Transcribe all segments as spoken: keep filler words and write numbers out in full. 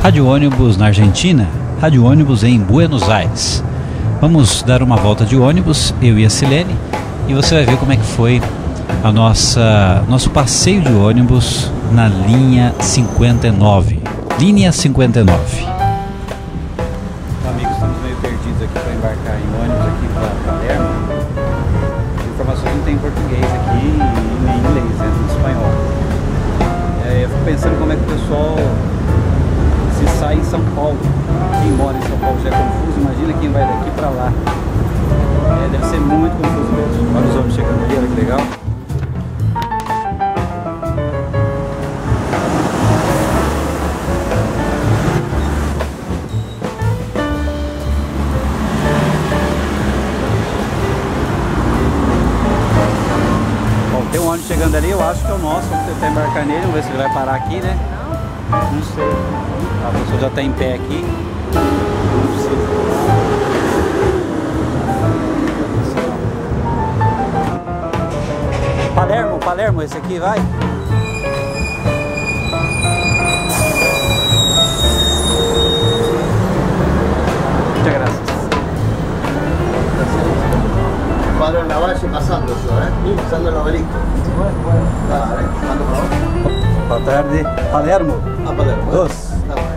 Rádio ônibus na Argentina, rádio ônibus em Buenos Aires. Vamos dar uma volta de ônibus, eu e a Silene, e você vai ver como é que foi a nossa nosso passeio de ônibus na linha cinquenta e nove. Linha cinquenta e nove. Amigos, estamos meio perdidos aqui para embarcar em ônibus aqui para Palermo. As informações não tem em português aqui e nem em inglês, né, em espanhol. É, eu fico pensando como é que o pessoal se sai em São Paulo. Quem mora em São Paulo já é confuso, imagina quem vai daqui para lá. É, deve ser muito confuso mesmo. Olha os homens chegando ali, olha que legal. Tem um ônibus chegando ali, eu acho que é o nosso, vamos tentar embarcar nele, vamos ver se ele vai parar aqui, né? Não sei. A pessoa já está em pé aqui. Não sei. Palermo, Palermo, esse aqui vai? Muchas gracias. Padre Lavalle pasando yo, ¿eh? Pasando el obelisco. Dale, mando por favor. Boa tarde. Palermo? Ah, Palermo. Dos. Tá bem.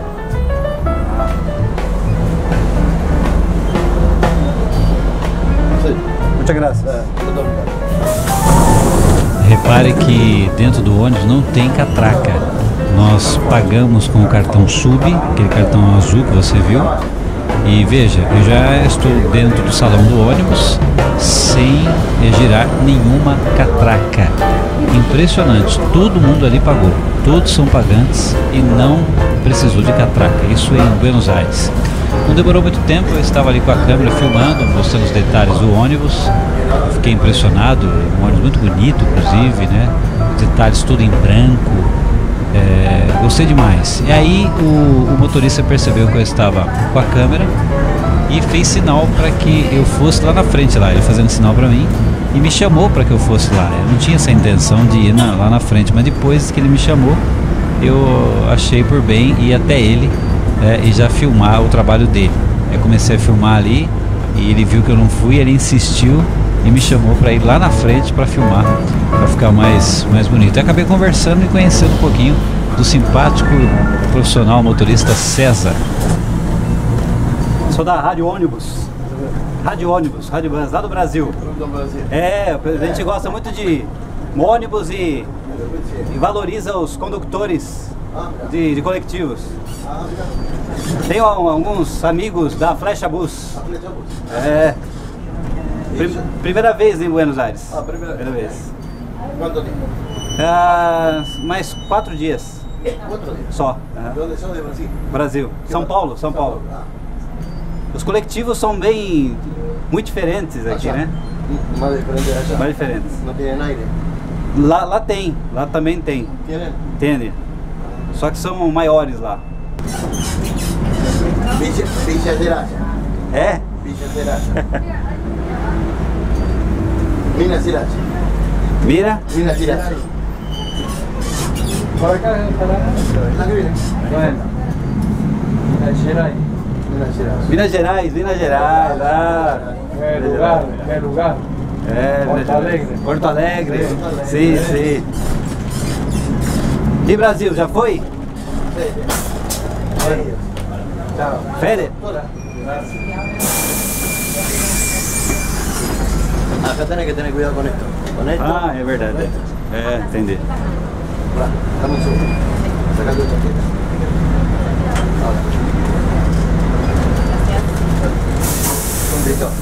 Sim. Muchas gracias. É, muito obrigado. Repare que dentro do ônibus não tem catraca. Nós pagamos com o cartão Sub, aquele cartão azul que você viu. E veja, eu já estou dentro do salão do ônibus sem girar nenhuma catraca. Impressionante, todo mundo ali pagou, todos são pagantes e não precisou de catraca. Isso em Buenos Aires. Não demorou muito tempo, eu estava ali com a câmera filmando, mostrando os detalhes do ônibus. Fiquei impressionado, um ônibus muito bonito, inclusive, né? Detalhes tudo em branco. É, gostei demais. E aí o, o motorista percebeu que eu estava com a câmera e fez sinal para que eu fosse lá na frente, lá ele fazendo sinal para mim, e me chamou para que eu fosse lá. Eu não tinha essa intenção de ir na, lá na frente, mas depois que ele me chamou, eu achei por bem ir até ele, é, e já filmar o trabalho dele. Eu comecei a filmar ali e ele viu que eu não fui, ele insistiu e me chamou para ir lá na frente para filmar, para ficar mais, mais bonito. Eu acabei conversando e conhecendo um pouquinho do simpático profissional motorista César. Sou da Rádio Ônibus. Rádio Ônibus, Rádio Bans, lá do Brasil. É, a gente gosta muito de ônibus e, e valoriza os condutores de, de colectivos. Tenho alguns amigos da Flecha Bus. É. Prim, primeira vez em Buenos Aires. Ah, primeira, primeira vez. Quanto tempo? Ah, mais quatro dias. Quatro dias. Só. De onde são? De Brasil? Brasil. São Paulo, São Paulo. Ah. Os coletivos são bem, muito diferentes aqui, Achá. né? Mais diferente allá. Mais diferentes. Não tem aire? Lá, lá tem, lá também tem. Tienen? Entende? Só que são maiores lá. Villa, Villa Siracha. É? Villa Siracha. Minas Siracha. Mira? Minas Siracha. Por acá está La que viene. bueno. Minas Gerais. Minas Siracha. Minas Gerais, Minas Gerais. Ah, Qué lugar, qué lugar. é, Porto Alegre. Porto Alegre. Sim, sim. E Brasil, já foi? Chao. Férias? Acá tenés que tener cuidado con esto. Con esto. Ah, é verdade. É, entendi. Lá, dame un segundo. Sacando tu chaqueta. Ahora. Listo.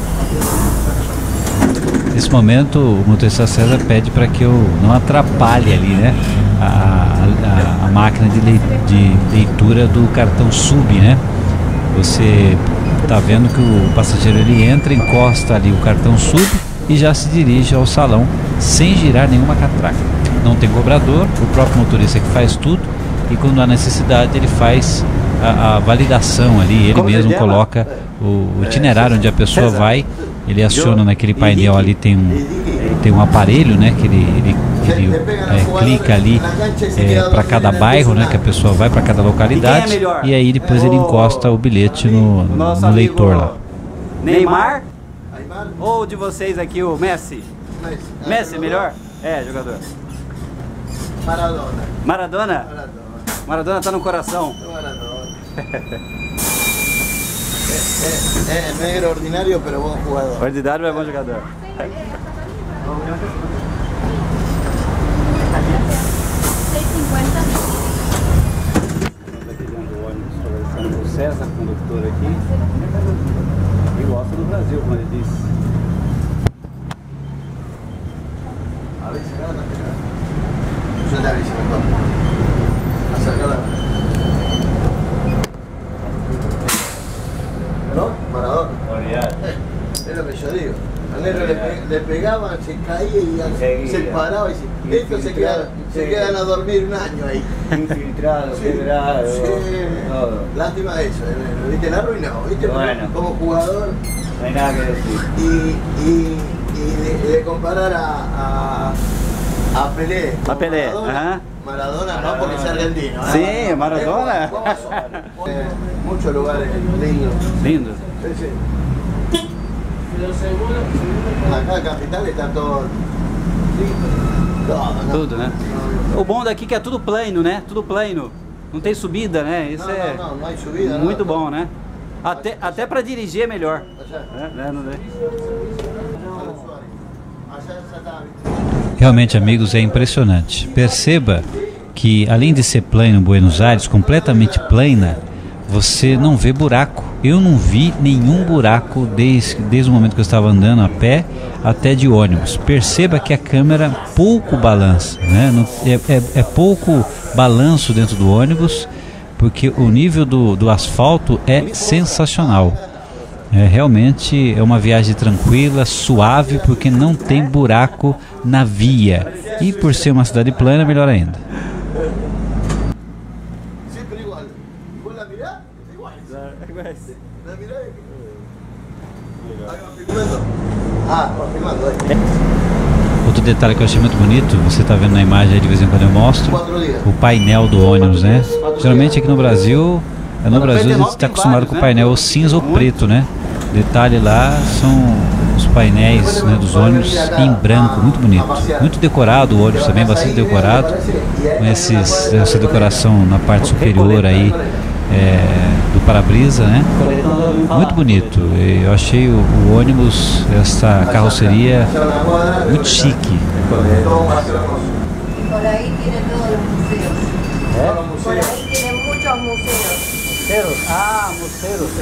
Nesse momento, o motorista César pede para que eu não atrapalhe ali, né, a, a, a máquina de, lei, de leitura do cartão Sub, né? Você tá vendo que o passageiro ele entra, encosta ali o cartão Sub e já se dirige ao salão sem girar nenhuma catraca. Não tem cobrador, o próprio motorista que faz tudo, e quando há necessidade ele faz a, a validação ali, ele Como mesmo se chama? coloca o itinerário onde a pessoa vai, ele aciona naquele painel ali, tem um, tem um aparelho, né, que ele, ele ele é, clica ali é, para cada bairro, né, que a pessoa vai para cada localidade, e, é e aí depois ele encosta o bilhete no, no leitor lá. Neymar? Ou de vocês aqui o Messi? Messi, melhor? É, jogador. Maradona. Maradona? Maradona. Maradona tá no coração. Maradona. É, é, é negro ordinário, pero bom jogador. Ordinário é bom jogador. Conversando com o César, condutor aqui. E gosta do Brasil, como ele disse. A ver si acá está. Yo te aviso mejor. Acercala. ¿No? Maradona. Es lo que yo digo. Al negro le, pe le pegaban, se caía y se, se paraba y se, estos se quedan, se quedan a dormir un año ahí. Infiltrado, Sí, quebrado, sí. todo. Lástima de eso, ¿eh? ¿Viste? La arruinó, ¿viste? Bueno. Como jugador. No hay nada que decir. Y, y, y de, de comparar a, a, a Pelé. A Pelé, Maradona, ajá. Maradona, no porque es argentino. ¿eh? Sí, Maradona. Es, vamos, vamos, eh, muchos lugares lindos. Lindo. Sí, sí. Acá en Capital está todo. Todo, não. Tudo, né? O bom daqui é que é tudo plano, né? Tudo plano. Não tem subida, né? Isso não, é não, não, não há subida, muito não. bom, né? Até, até para dirigir é melhor. É, né? Não é? Realmente, amigos, é impressionante. Perceba que além de ser plano Buenos Aires, completamente plana, você não vê buraco. Eu não vi nenhum buraco desde, desde o momento que eu estava andando a pé até de ônibus. Perceba que a câmera pouco balança, né? Não, é, é, é pouco balanço dentro do ônibus, porque o nível do, do asfalto é sensacional. É, realmente é uma viagem tranquila, suave, porque não tem buraco na via. E por ser uma cidade plana, melhor ainda. Outro detalhe que eu achei muito bonito, você está vendo na imagem aí, de vez em quando eu mostro, o painel do ônibus, né? Geralmente aqui no Brasil, no Brasil a gente está acostumado com o painel cinza ou preto, né? Detalhe lá são os painéis, né, dos ônibus em branco, muito bonito, muito decorado o ônibus também, bastante decorado, com esses, essa decoração na parte superior aí. É, do para-brisa, né? Muito bonito. Eu achei o, o ônibus, essa carroceria muito chique. Por aí tem todos os museus. É? Por aí tem muitos museus. Ah, museus.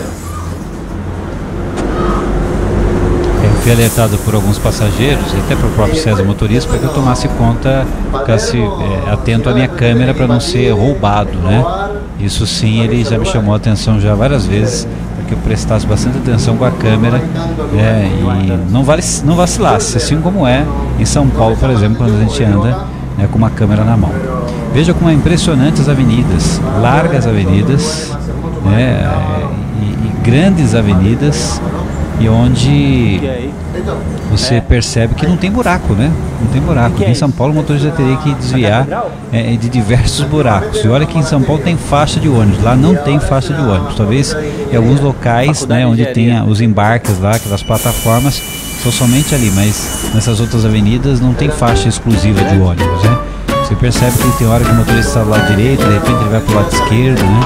Eu fui alertado por alguns passageiros, e até pelo próprio César motorista, para que eu tomasse conta, ficasse é, atento à minha câmera para não ser roubado, né? Isso sim, ele já me chamou a atenção já várias vezes, para que eu prestasse bastante atenção com a câmera, né? E não, vale, não vacilasse, assim como é em São Paulo, por exemplo, quando a gente anda, né, com uma câmera na mão. Veja como é impressionante as avenidas, largas avenidas, né, e, e grandes avenidas, e onde você percebe que não tem buraco, né? Não tem buraco. Aqui em São Paulo o motorista teria que desviar é, de diversos buracos. E olha que em São Paulo tem faixa de ônibus, lá não tem faixa de ônibus. Talvez em alguns locais, né, onde tenha os embarques lá, aquelas plataformas, são somente ali, mas nessas outras avenidas não tem faixa exclusiva de ônibus, né? Você percebe que tem hora que o motorista está do lado direito, de repente ele vai para o lado esquerdo, né?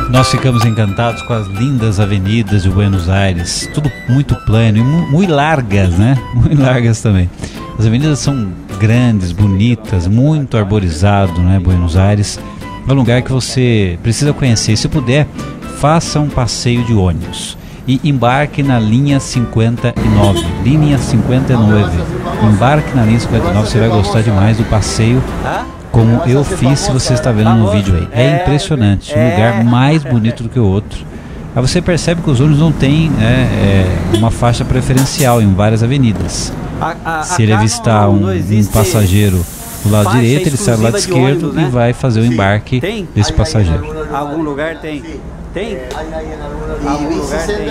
Nós ficamos encantados com as lindas avenidas de Buenos Aires, tudo muito plano e mu muito largas, né? Muito largas também. As avenidas são grandes, bonitas, muito arborizado, né? Buenos Aires é um lugar que você precisa conhecer. Se puder, faça um passeio de ônibus e embarque na linha cinquenta e nove. Linha cinquenta e nove. Embarque na linha cinquenta e nove, você vai gostar demais do passeio. Como eu fiz, se você está vendo no vídeo aí. É impressionante, um lugar mais bonito do que o outro. Aí você percebe que os ônibus não têm é, é, uma faixa preferencial em várias avenidas. Se ele avistar um, um passageiro do lado direito, ele sai do lado esquerdo ônibus, né? E vai fazer o embarque tem? desse passageiro. Algum lugar tem? Tem? Algum lugar tem?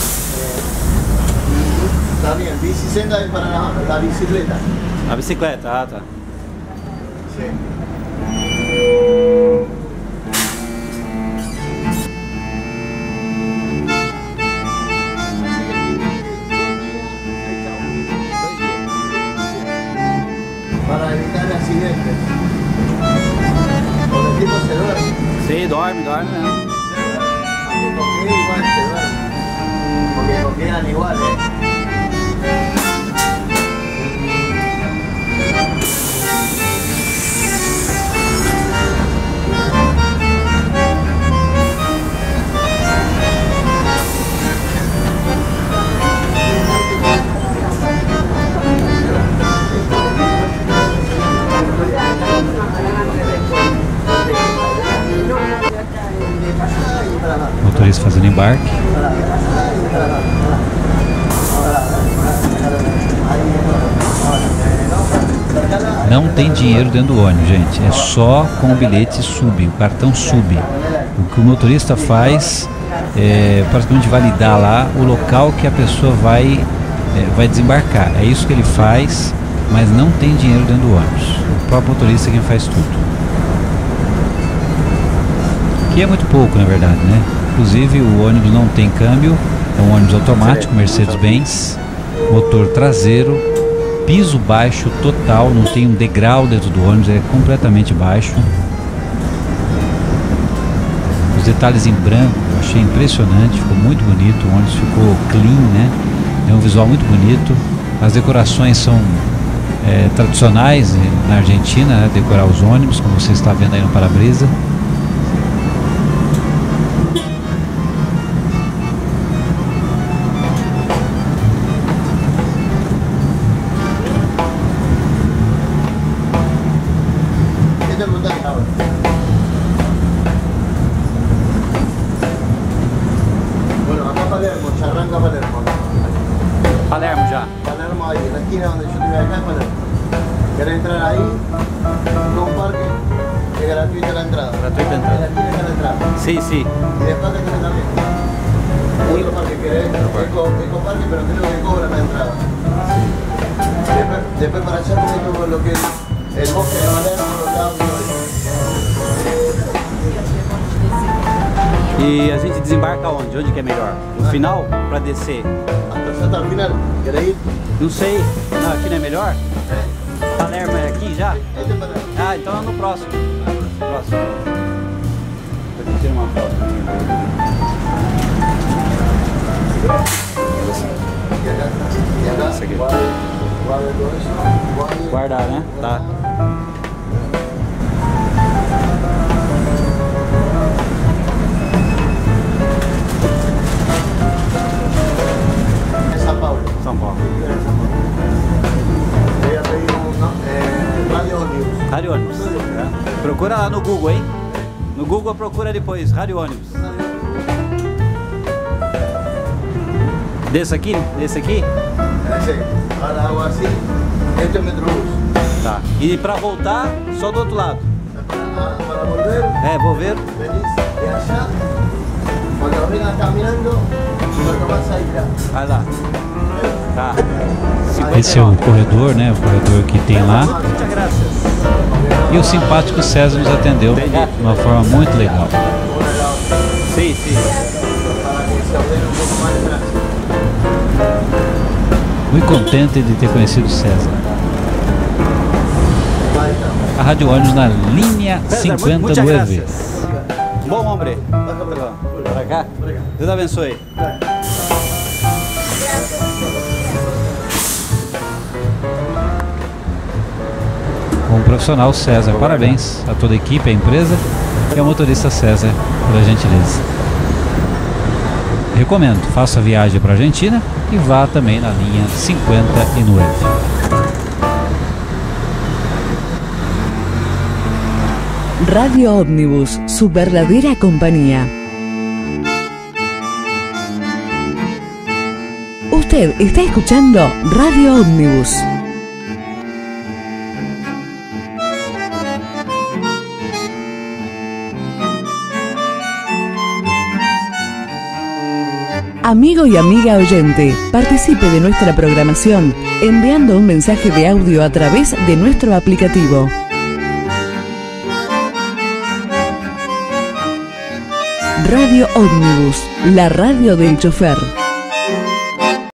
Também, bicicleta é para a bicicleta. A bicicleta, ah tá. Sim. Para evitar acidentes. Porque el tipo se duerme. Sí, dorme, duerme. Aunque coquea igual se duerme. Porque coquean igual, eh. Motorista fazendo embarque. Não tem dinheiro dentro do ônibus, gente. É só com o bilhete SUB, o cartão SUB. O que o motorista faz é praticamente validar lá o local que a pessoa vai, é, vai desembarcar. É isso que ele faz, mas não tem dinheiro dentro do ônibus. O próprio motorista é quem faz tudo. Que é muito pouco, na verdade, né? Inclusive o ônibus não tem câmbio, é um ônibus automático, Mercedes-Benz, motor traseiro, piso baixo total, não tem um degrau dentro do ônibus, é completamente baixo. Os detalhes em branco, eu achei impressionante, ficou muito bonito, o ônibus ficou clean, né? É um visual muito bonito, as decorações são é, tradicionais na Argentina, né? Decorar os ônibus, como você está vendo aí no para-brisa. Palermo já. Palermo ahí, en la esquina donde yo te voy acá es Palermo. ¿Querés entrar ahí? No un parque, es gratuita la entrada. Gratuita entrada. En la esquina está la entrada. Sí, sí. Y después que tenés también. Otro parque que es eco, eco parque, pero creo que cobran la entrada. Sí. Después, después para allá tenés todo lo que es el bosque de Palermo, los lagos. E a gente desembarca onde? Onde que é melhor? No final? Pra descer? Até o final. Quer ir? Não sei. Não, aqui não é melhor? É. Palermo é aqui já? Este é Palermo. Ah, então é no próximo. Próximo. Vou tirar uma foto. E acá? E acá? Isso aqui. Guarda, guarda todo isso. Guarda. Guardar, né? Tá. São Paulo. São Paulo. Eu ia pedir um é, Rádio Ônibus. Rádio Ônibus. É. Procura lá no Google, hein? No Google procura depois, Rádio Ônibus. Desse aqui? Desse aqui? É, sim. Agora algo assim. Este é o Metrobus. Tá. E pra voltar, só do outro lado. Para, para volver. É, vou ver. Venís de allá. Quando vengas caminhando, lo tomás ahí ya. Vai lá. Tá. Esse é o corredor, né? O corredor que tem lá. Muitas graças. E o simpático César nos atendeu de uma forma muito legal. Sim, sim. Para que se ordene um pouco mais de trânsito. Muito contente de ter conhecido o César. A Rádio Ônibus na linha César, cinquenta e muchas nove. gracias. Bom hombre. Baja por acá. Por acá. Por acá. Dios te abençoe. Com o profissional César. Parabéns a toda a equipe, a empresa e ao motorista César pela gentileza. Recomendo, faça a viagem para a Argentina e vá também na linha cinquenta e nove. Radio Ómnibus, su verdadera compañía. Usted está escuchando Radio Ómnibus. Amigo y amiga oyente, participe de nuestra programación enviando un mensaje de audio a través de nuestro aplicativo. Radio Ómnibus, la radio del chofer.